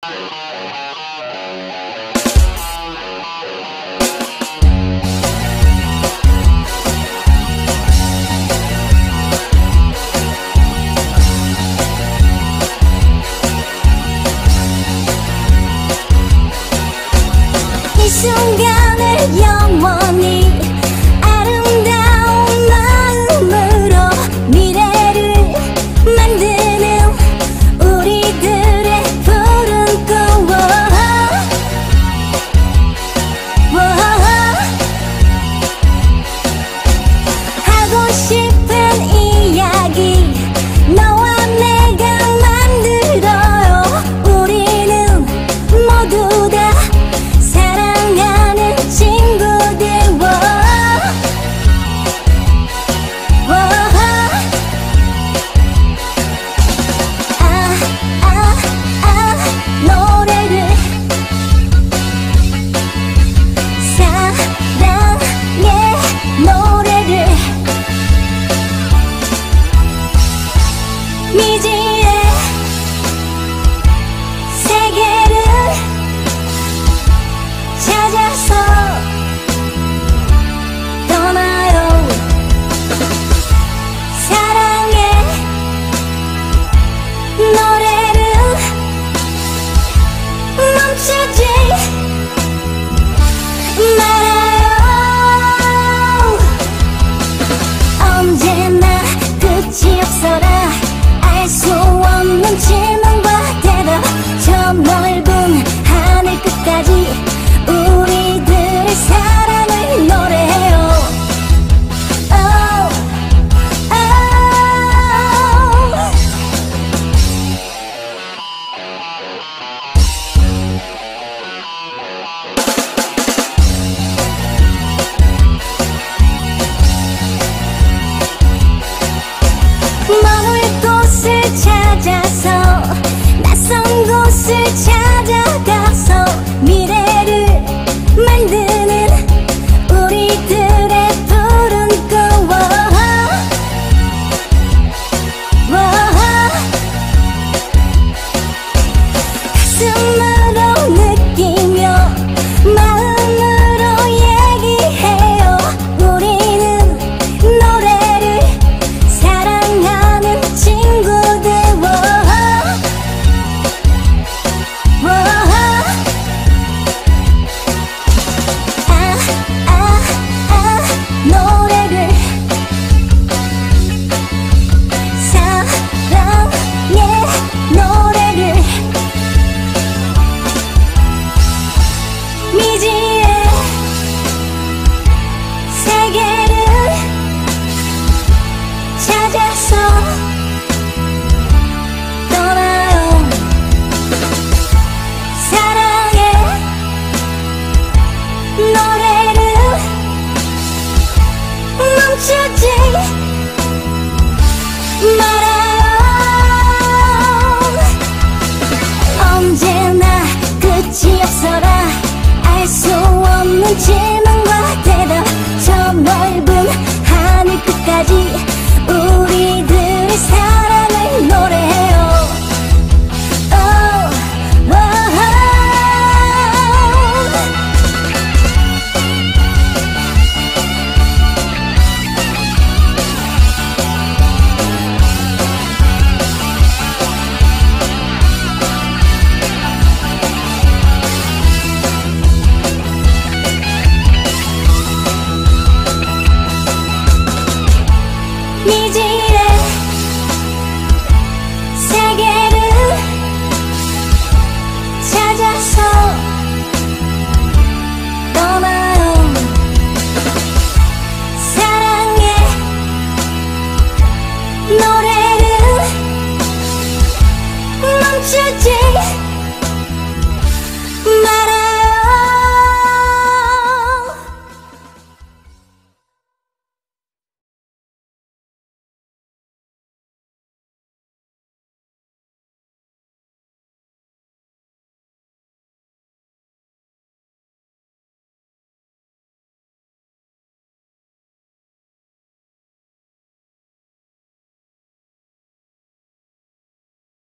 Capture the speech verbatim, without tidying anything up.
이 순간을 영원히 아름다운 마음으로 미래를 만드는 우리들의 푸른 꿈. 하고 싶은 이야기 너와 내가 만들어요. 우리는 모두 다 사랑하는 친구들. 아, 아, 아, 노래를 사랑의 노래를 미지의 세계를 찾아서 떠나요. 사랑의 노래를 멈추지 말아요. 언제나 끝이 없어라. 알 수 없는 질문과 대답. 저 넓은 하늘 끝까지 우리들의 사랑을 노래해요. Oh, 머물 곳을 찾아서 낯선 곳을 찾아가서 미래를 만드는 우리들의 푸른 꿈. 가슴으로 느끼며 마음으로 얘기해요. 우리는 노래를 사랑하는 친구들. 아, 아, 아, 노래를 사랑의 노래를 미지의 세계를 찾아서 떠나요. 사랑의 노래를 멈추지 말아요. 언제나 끝이 없어라. 알 수 없는 질문과 대답. 저 넓은 하늘 끝까지 우리들의 사랑을 노래해요. Oh, oh. 미지의 세계를 찾아서 떠나요. 사랑의 노래를 멈추지